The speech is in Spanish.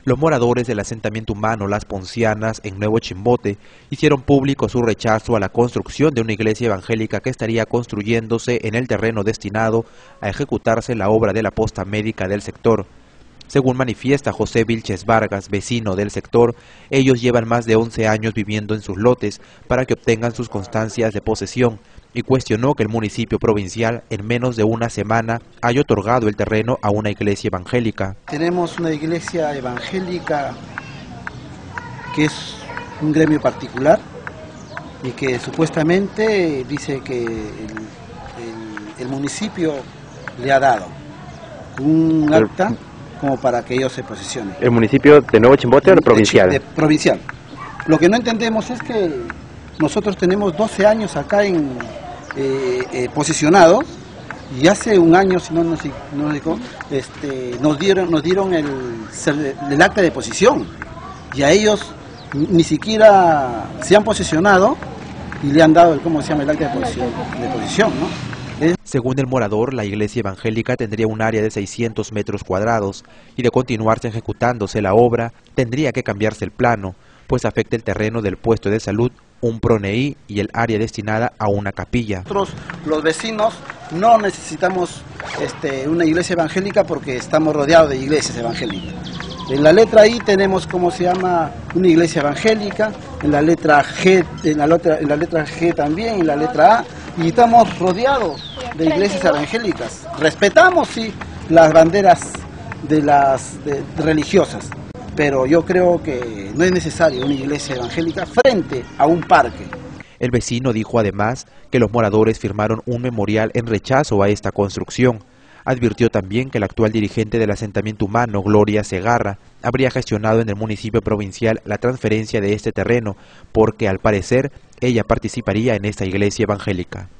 Los moradores del asentamiento humano Las Poncianas en Nuevo Chimbote hicieron público su rechazo a la construcción de una iglesia evangélica que estaría construyéndose en el terreno destinado a ejecutarse la obra de la posta médica del sector. Según manifiesta José Vilches Vargas, vecino del sector, ellos llevan más de 11 años viviendo en sus lotes para que obtengan sus constancias de posesión y cuestionó que el municipio provincial en menos de una semana haya otorgado el terreno a una iglesia evangélica. Tenemos una iglesia evangélica que es un gremio particular y que supuestamente dice que el municipio le ha dado un acta como para que ellos se posesionen. ¿El municipio de Nuevo Chimbote o el provincial? Provincial. Lo que no entendemos es que nosotros tenemos 12 años acá posicionados y hace un año, si no nos dieron el acta de posición y a ellos ni siquiera se han posicionado y le han dado el acta de posición, ¿no? Según el morador, la iglesia evangélica tendría un área de 600 metros cuadrados y de continuarse ejecutándose la obra tendría que cambiarse el plano, pues afecta el terreno del puesto de salud, un PRONEI y el área destinada a una capilla. Nosotros, los vecinos, no necesitamos una iglesia evangélica porque estamos rodeados de iglesias evangélicas. En la letra I tenemos una iglesia evangélica, en la letra G, en la letra G también, en la letra A, y estamos rodeados de iglesias evangélicas. Respetamos, sí, las banderas religiosas, pero yo creo que no es necesario una iglesia evangélica frente a un parque. El vecino dijo además que los moradores firmaron un memorial en rechazo a esta construcción. Advirtió también que el actual dirigente del asentamiento humano, Gloria Segarra, habría gestionado en el municipio provincial la transferencia de este terreno porque, al parecer, ella participaría en esta iglesia evangélica.